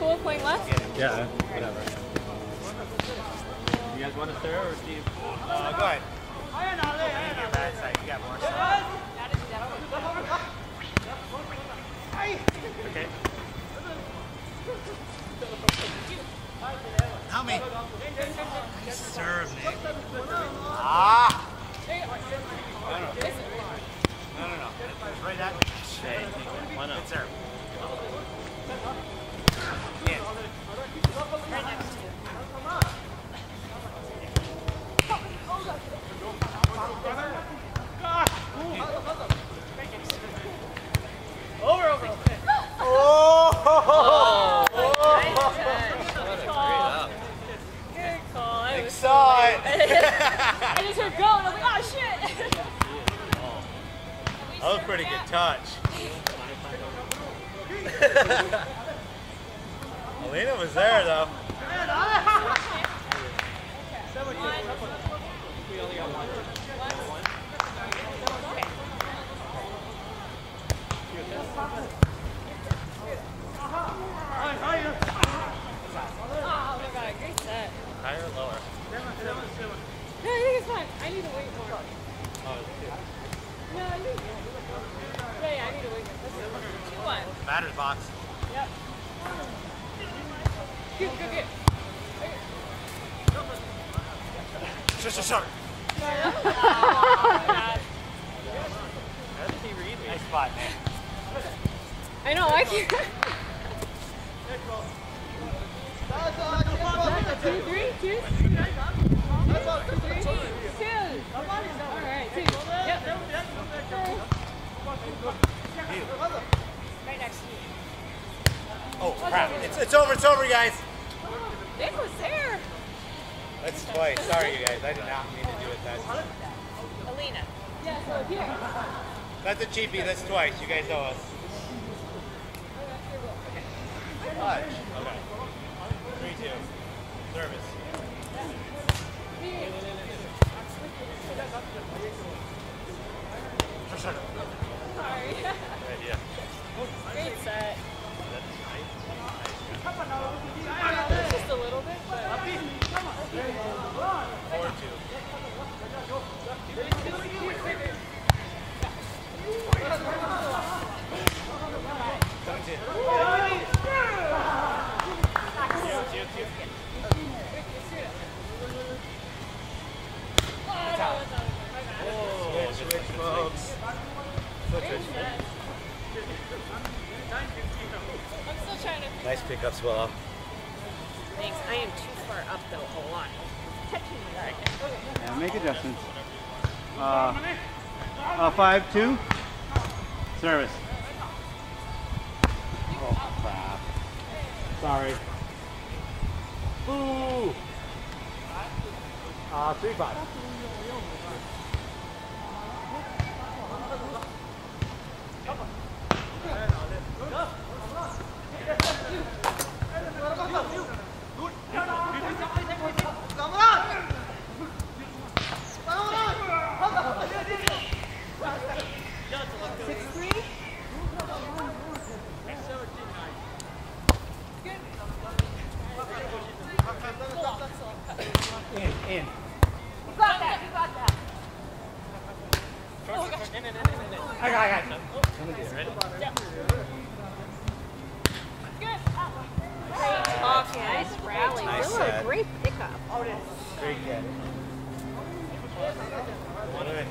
cool playing left? Yeah, whatever. You guys want to serve or Steve? Go ahead. Your bad side. You got more stuff. Okay. Help me. Nice serve, Nick. Ah! No. It's right at me. Hey, why not? Good serve. In. Right next to you. Over. Oh! Nice catch. Good call. Good call. I was Saw it. I just heard go and I was like, oh shit. That was a pretty good touch. Alina was there though. We only got one. Oh my god, great set. Higher or lower? No, I think it's fine. I need to wait more. Oh, it's good. No, I need Yeah, I need to wait more. 2-1. Batter's box. Yep. Good. Sure. Nice spot, man. I know, I can't. 2, 3, 2. 3, 2. Alright, 2. Yep. Right next to you. Oh crap! It's over, guys. Nick was there. That's twice. Sorry, you guys. I did not mean to do it that time. Alina. Yeah, so here. That's a cheapie. That's twice. You guys know us. Touch. Okay. 3-2. Service. Sure. Sorry. Good idea. Great set. That's nice. Just a little bit, but 4-2. Switch, folks. I'm still trying to. Nice pickups, Willow. Thanks. I am too far up though, a lot. Catching me right now. Yeah, make adjustments. 5-2. Service. Oh, crap. Sorry. Boo! 3-5. In. You got that. I got it. Yeah. Good. Okay, nice rally. Nice Really set. a great pickup. Great catch. What a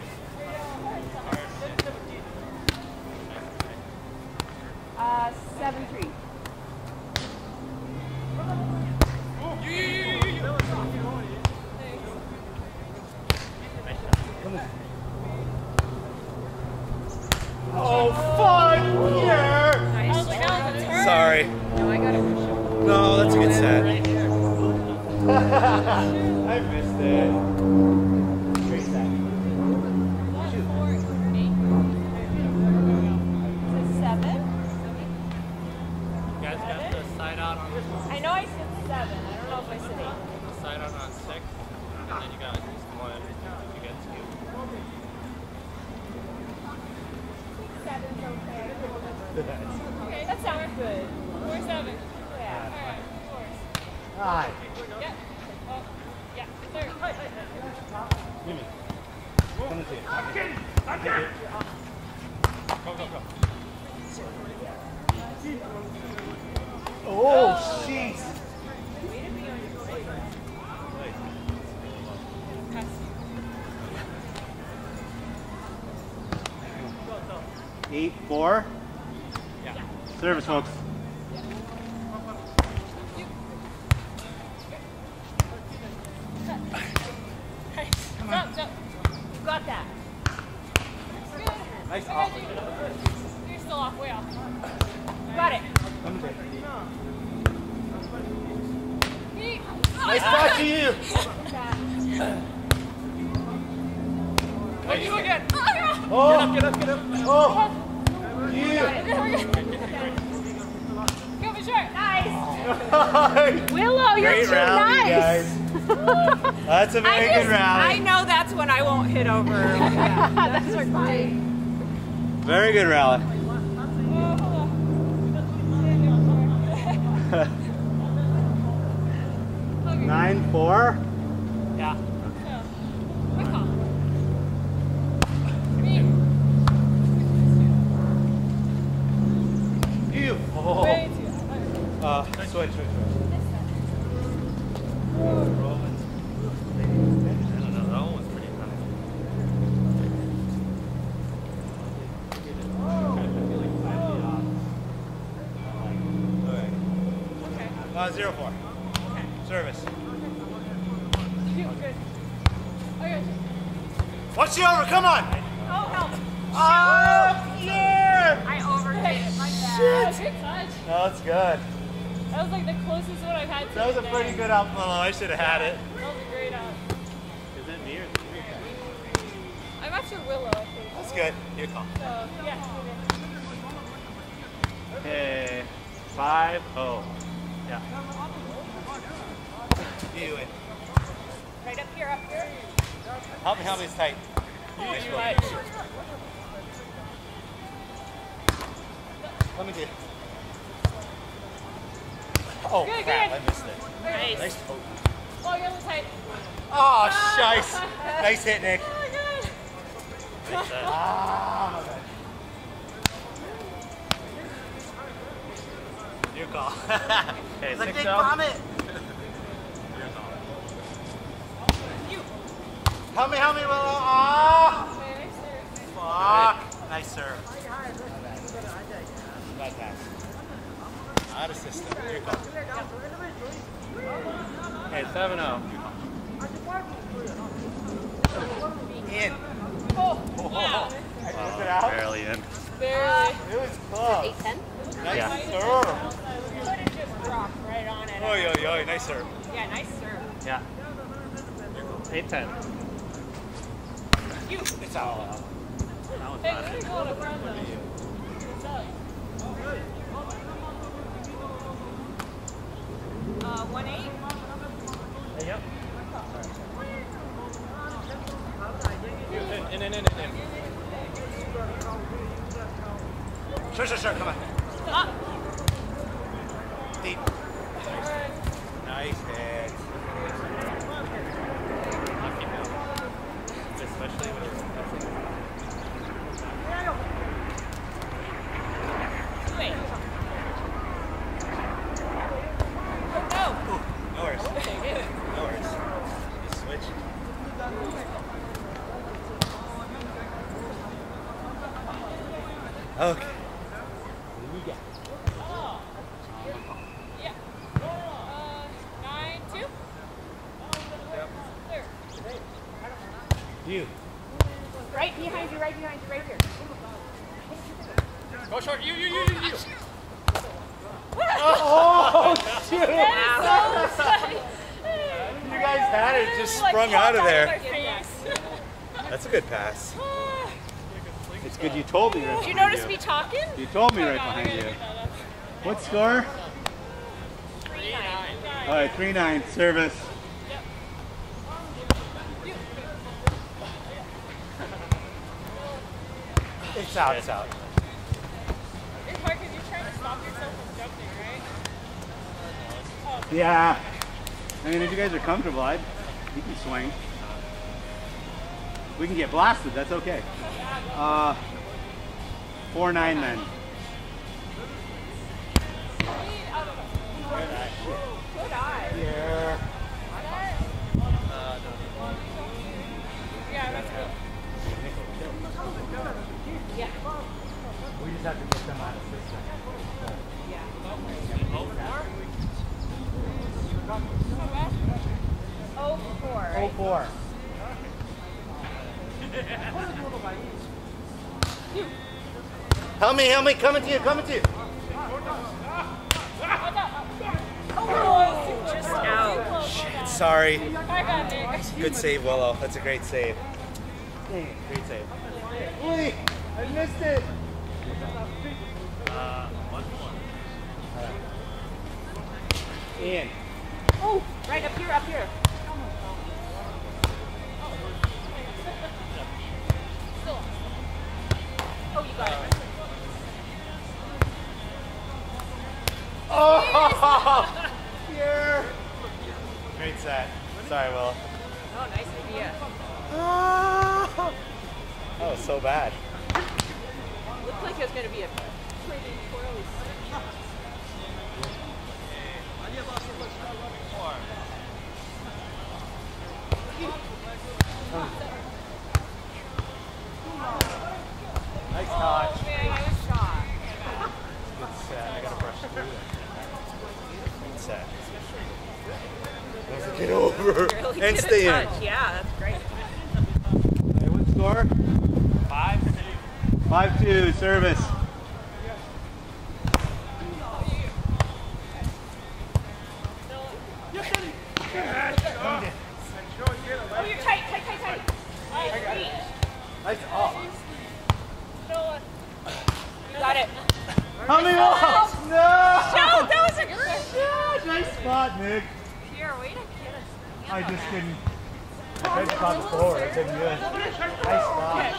7-3. Oh, fuck! Yeah! I was like, that was a turn. Sorry. No, I got it. No, that's a good set. I missed it. Great set. You guys got the side out on I know I said 7. I don't know if I said 8. the side out on 6, and then you got just 1. You get 2. 7's okay. Okay, that sounds good. 4-7. Yeah. Hi. Yeah. Yeah. Third. Give me. Come to you. Go, go, go. Oh, jeez. 8-4. Yeah. Service, folks. Stop, stop. You got that. Nice off. You're still off, way off. Got it. Nice talk to you. Oh, you again. Oh. Get up, get up. Oh. Go for short. Nice. Willow, you're Great too rally, nice. guys. That's a very good rally. I know that's when I won't hit over. Yeah, that's fine. Very good rally. 9-4. Yeah. Quick call. You. Oh. Way too. Switch. I don't know, that one was pretty Okay. 0-4. Service. Good. Okay. Watch the over. Come on. Oh, help. Oh, yeah. I overhit it. My bad. Good touch. No, that's good. That was like the closest one I've had to That was a today. pretty good up. Well, I should have had it. That was a great up. Is it me or I'm after Willow, I think. That's good. Your call. So, yeah. Okay. 5-0. Yeah. You win. Right up here, up here. Help me, it's tight. Nice You work. let. Let me do. Oh, Good, crap, good. I missed it. Nice. Nice toe. Oh, you're on the tight. Oh, shice. Nice hit, Nick. Oh, good. Ah, my bad. Your call. Okay, Like 6-0. Nick Vomit. Help me, Willow. Ah. Okay, nice serve. Fuck. Nice serve. Bad pass. Out of system. Your call. Okay, 7-0. In. Oh, wow. I took it out. Barely in. Barely. It was close. 8-10? Nice Yeah. serve. Could have just dropped right on it. Oh, yo, nice serve. Yeah, nice serve. Yeah. 8-10. You. It's out. That one's Hey, not really in. go to front though. What's up? 1-8? Yep. In. Sure. Come on. Up. Deep. Nice hit. Especially when it's Wait. Oh, No worries. no. No worries. Just switch. Okay. Yeah. 9-2? Third. You. Right behind you, right here. Go short. You. Oh, shoot. That is so funny. You guys had it, just sprung out of there. That's a good pass. It's good you told me right Did you behind notice me talking? You told me Oh, right God, I behind gotta you. get that up. What score? 3-9. All right, 3-9. Service. It's out. It's hard because you're trying to stop yourself from jumping, right? Yeah. I mean, if you guys are comfortable, you can swing. We can get blasted, that's okay. 4-9 then. Good eye. Yeah. Yeah, that's good. Yeah. We just have to get them out of system. Oh, 4. Right? 4. Help me, coming to you. Oh, just out. Shit, sorry. I got it. Good save, Willow. That's a great save. Great save. Wait, I missed it. 1-1. Ian. Oh, right up here. Oh, you got it. Oh! Yeah. Great set. Sorry, Willow. Oh, nice idea. Oh, that was so bad. Looked like it was going to be a pretty twirly set. Nice touch. Oh, man, I was shocked. Good set. I gotta brush through that. Good set. Get over Really and good stay in. touch. Yeah, that's great. Hey, what score? 5-2, service. Oh, you're tight. Reach. Nice off. You got it. Coming off! No! No, that was a good Nice spot, Nick. Pierre, way to get us. I just couldn't. I tried to caught the floor. I couldn't do it. Nice spot.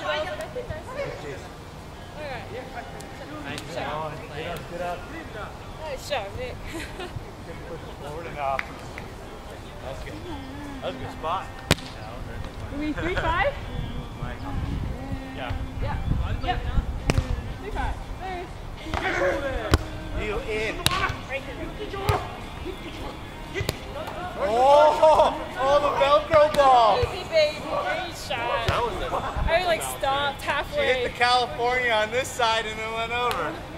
Get up. Nice job, Nick. Couldn't push it forward enough. That was good. That was a good spot. You mean 3-5? Yeah. Yeah. Yep. 3-5. You in. Right here. Oh, the Velcro ball. Easy, baby. Great shot. That was a I like stopped She hit halfway. the California on this side and then went over.